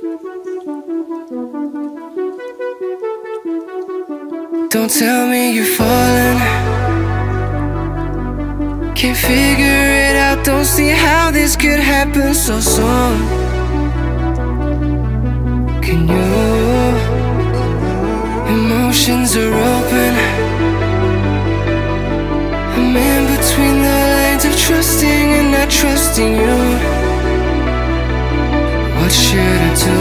Don't tell me you're falling. Can't figure it out, don't see how this could happen so soon. Can you? Emotions are open. I'm in between the lines of trusting and not trusting you. What should I do?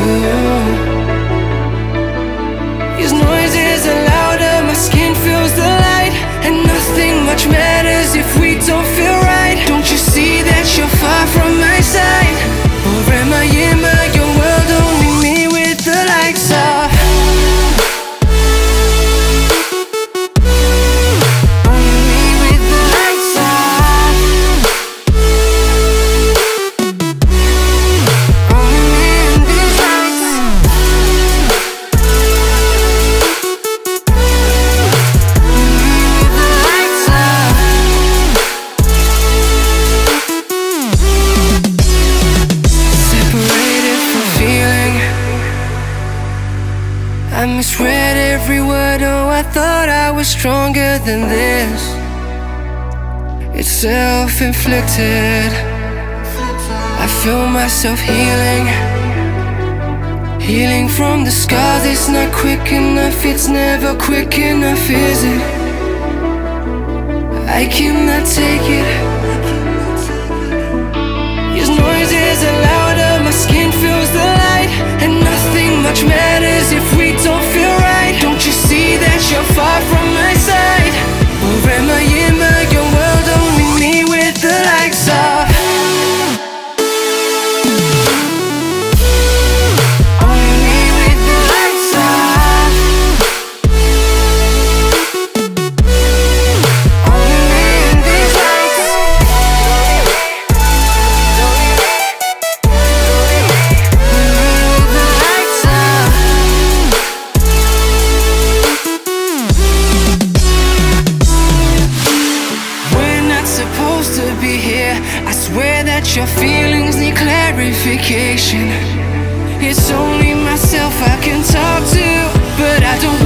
These noises are louder, my skin feels the light, and nothing much matters if we don't feel right. Don't you see that you're far from my side? Or am I in my own world, only me with the lights off? I misread every word, oh I thought I was stronger than this. It's self-inflicted. I feel myself healing, healing from the scars. It's not quick enough, it's never quick enough, is it? I cannot take it. These noises are louder, my skin feels the light, and nothing much matters if we don't feel right. Don't you see that you're far from my side? Or am I in my own world, only me with the lights off? Only me with the lights off. Only me in these lights. Your feelings need clarification. It's only myself I can talk to, but I don't